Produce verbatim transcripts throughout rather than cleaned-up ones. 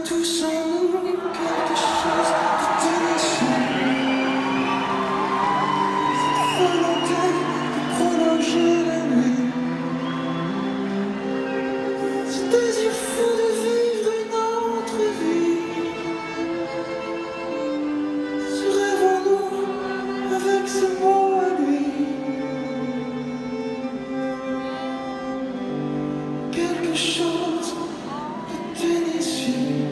tous en nous quelque chose de tenacieux. Cette volonté de prolonger la nuit, ce désir fou de vivre une autre vie, ce rêve en nous avec ce mot à lui. Quelque chose de ténébreux,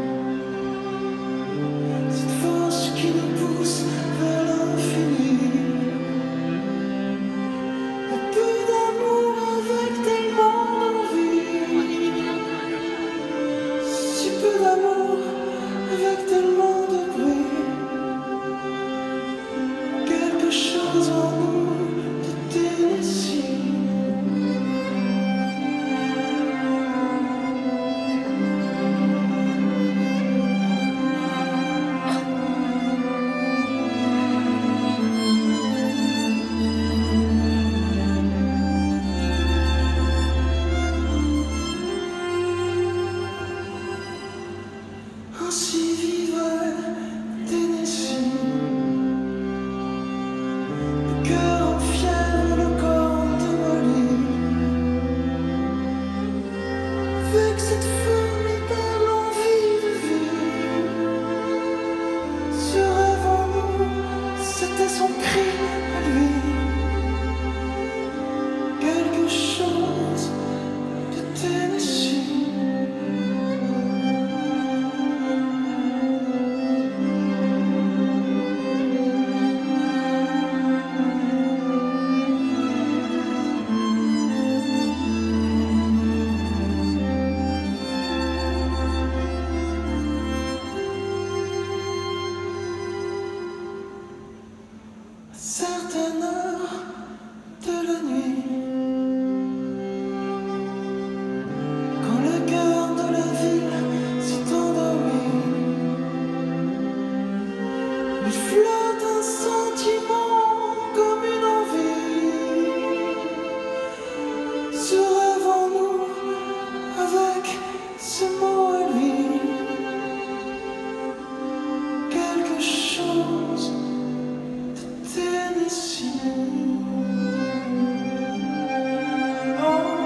cette force qui nous pousse vers l'infini. Un peu d'amour avec tellement d'envie, si peu d'amour avec tellement de bruit. Quelque chose en nous de ténébreux. Ainsi vivrait Tennessee, le cœur en fièvre, le corps démoli, avec cette formidable envie de vie. Ce rêve en nous, c'était son cri à lui. Quelque chose de Tennessee. Certaines heures de la nuit, quand le cœur de la ville s'est endormi, il flotte un sentiment comme une envie, ce rêve en nous avec ce mot à lui. Quelque chose Tennessee. Oh.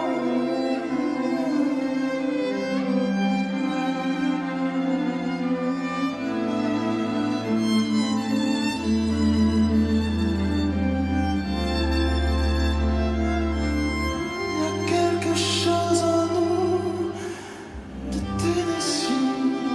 Il y a quelque chose en nous de Tennessee.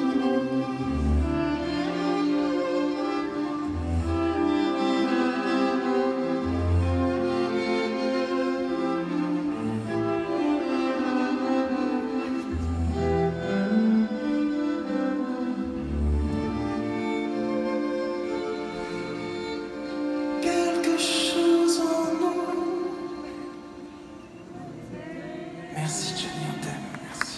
Quelque chose en nous. Merci Johnny, on t'aime, merci.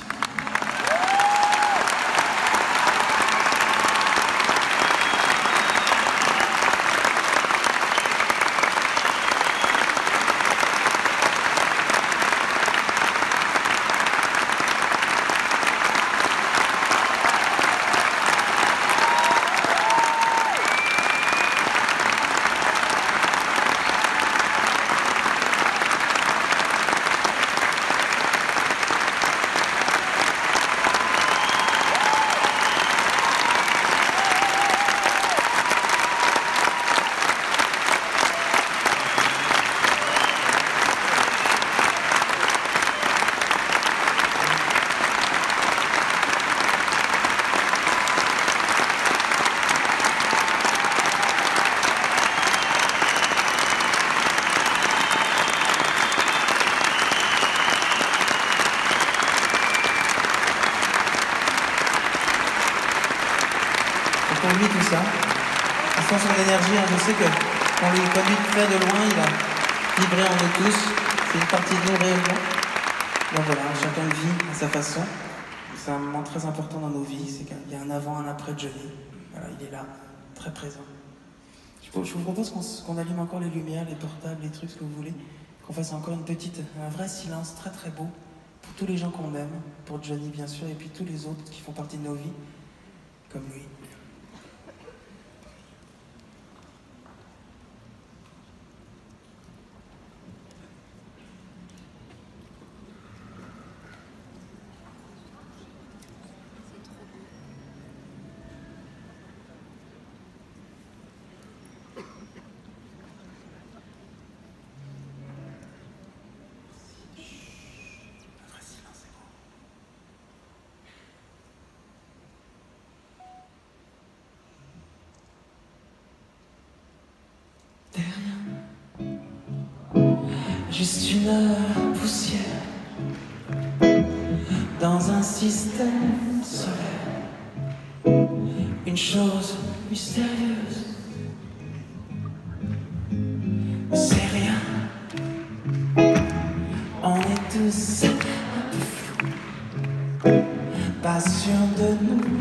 Pour lui tout ça, il sent son énergie, hein. Je sais que quand lui conduit très de loin, il a vibré en nous tous, c'est une partie de nous réellement. Donc voilà, chacun vit à sa façon, c'est un moment très important dans nos vies, c'est qu'il y a un avant, un après de Johnny, voilà, il est là, très présent. Je vous propose qu'on qu'on allume encore les lumières, les portables, les trucs, ce que vous voulez, qu'on fasse encore une petite, un vrai silence très très beau, pour tous les gens qu'on aime, pour Johnny bien sûr, et puis tous les autres qui font partie de nos vies, comme lui. Juste une poussière dans un système solaire, une chose mystérieuse, c'est rien, on est tous un peu flous, pas sûrs de nous.